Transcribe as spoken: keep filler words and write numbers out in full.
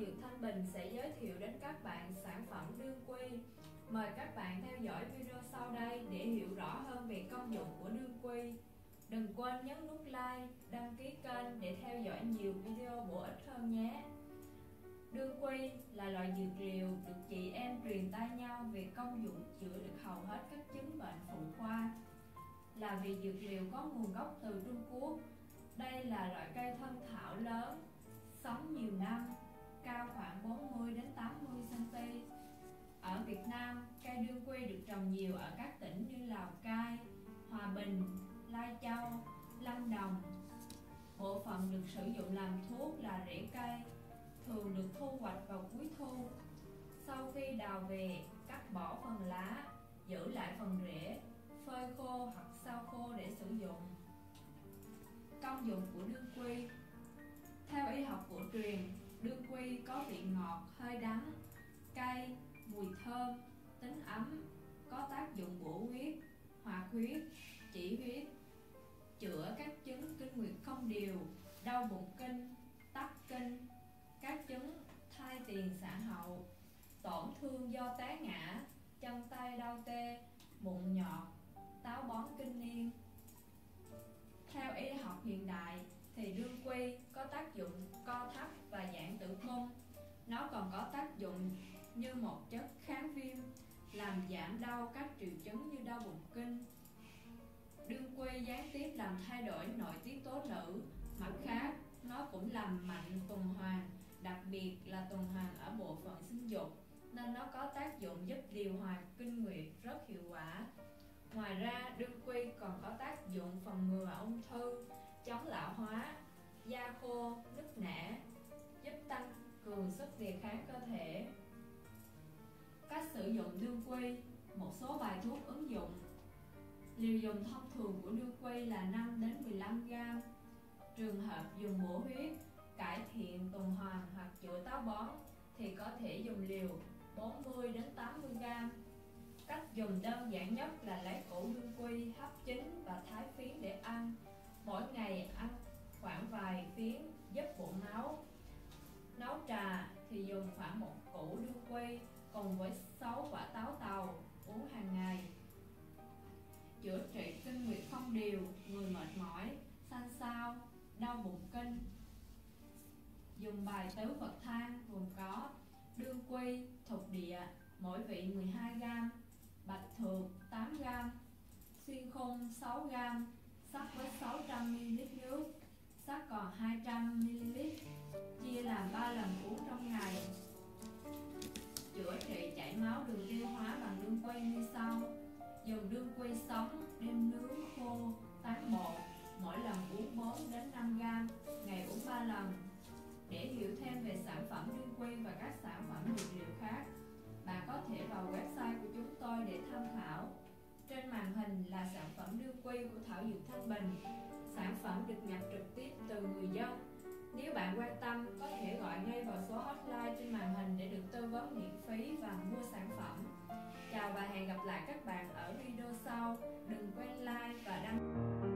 Dược Thanh Bình sẽ giới thiệu đến các bạn sản phẩm đương quy. Mời các bạn theo dõi video sau đây để hiểu rõ hơn về công dụng của đương quy. Đừng quên nhấn nút like, đăng ký kênh để theo dõi nhiều video bổ ích hơn nhé. Đương quy là loại dược liệu được chị em truyền tai nhau về công dụng chữa được hầu hết các chứng bệnh phụ khoa. Là vì dược liệu có nguồn gốc từ Trung Quốc. Đây là loại cây thân thảo lớn, sống nhiều năm, cao khoảng bốn mươi đến tám mươi xăng-ti-mét. Ở Việt Nam, cây đương quy được trồng nhiều ở các tỉnh như Lào Cai, Hòa Bình, Lai Châu, Lâm Đồng. Bộ phận được sử dụng làm thuốc là rễ cây, thường được thu hoạch vào cuối thu. Sau khi đào về, cắt bỏ phần lá, giữ lại phần rễ, phơi khô hoặc sao khô để sử dụng. Công dụng của đương quy. Theo y học cổ truyền, đương quy có vị ngọt, hơi đắng, cay, mùi thơm, tính ấm, có tác dụng bổ huyết, hoạt huyết, chỉ huyết, chữa các chứng kinh nguyệt không đều, đau bụng kinh, tắc kinh, các chứng thai tiền sản hậu, tổn thương do té ngã, chân tay đau tê, bụng nhọt, táo bón kinh niên. Theo y học hiện đại thì đương quy có tác dụng co thắt và giãn tử cung. Nó còn có tác dụng như một chất kháng viêm, làm giảm đau các triệu chứng như đau bụng kinh. Đương quy gián tiếp làm thay đổi nội tiết tố nữ. Mặt khác, nó cũng làm mạnh tuần hoàn, đặc biệt là tuần hoàn ở bộ phận sinh dục, nên nó có tác dụng giúp điều hòa kinh nguyệt rất hiệu quả. Ngoài ra, đương quy còn có tác dụng phòng ngừa ung thư, chống lão hóa, da khô, nứt nẻ, giúp tăng cường sức đề kháng cơ thể. Cách sử dụng đương quy. Một số bài thuốc ứng dụng. Liều dùng thông thường của đương quy là năm đến mười lăm gam. Trường hợp dùng bổ huyết, cải thiện tuần hoàn hoặc chữa táo bón thì có thể dùng liều bốn mươi đến tám mươi gam. Cách dùng đơn giản nhất là lấy củ đương quy hấp chín và thái phiến để ăn. Mỗi ngày ăn khoảng vài phiến giúp bổ máu. Nấu trà thì dùng khoảng một củ đương quy cùng với sáu quả táo tàu, uống hàng ngày. Chữa trị kinh nguyệt không đều, người mệt mỏi, xanh xao, đau bụng kinh. Dùng bài tứ vật thang gồm có đương quy, thục địa mỗi vị mười hai gam, bạch thược tám gam, xuyên khung sáu gam, sắc với sáu trăm mi li lít nước, sắc còn hai trăm mi li lít, chia làm ba lần uống trong ngày. Chữa trị chảy máu đường tiêu hóa bằng đương quy như sau. Dùng đương quy sống đem nướng khô, tán bột, mỗi lần uống bốn đến năm gam, ngày uống ba lần. Để hiểu thêm về sản phẩm đương quy và các sản phẩm dược liệu khác, bạn có thể vào website của chúng tôi để tham khảo. Trên màn hình là sản phẩm đương quy của Thảo Dược Thanh Bình. Sản phẩm được nhập trực tiếp từ người dân. Nếu bạn quan tâm, có thể gọi ngay vào số hotline trên màn hình để được tư vấn miễn phí và mua sản phẩm. Chào và hẹn gặp lại các bạn ở video sau. Đừng quên like và đăng